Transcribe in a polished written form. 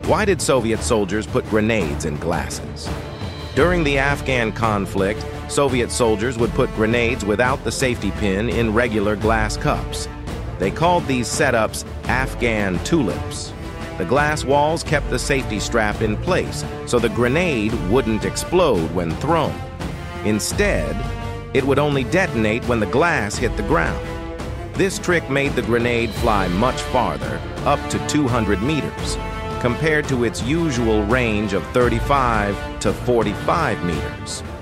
Why did Soviet soldiers put grenades in glasses? During the Afghan conflict, Soviet soldiers would put grenades without the safety pin in regular glass cups. They called these setups Afghan tulips. The glass walls kept the safety strap in place, so the grenade wouldn't explode when thrown. Instead, it would only detonate when the glass hit the ground. This trick made the grenade fly much farther, up to 200 meters, compared to its usual range of 35 to 45 meters.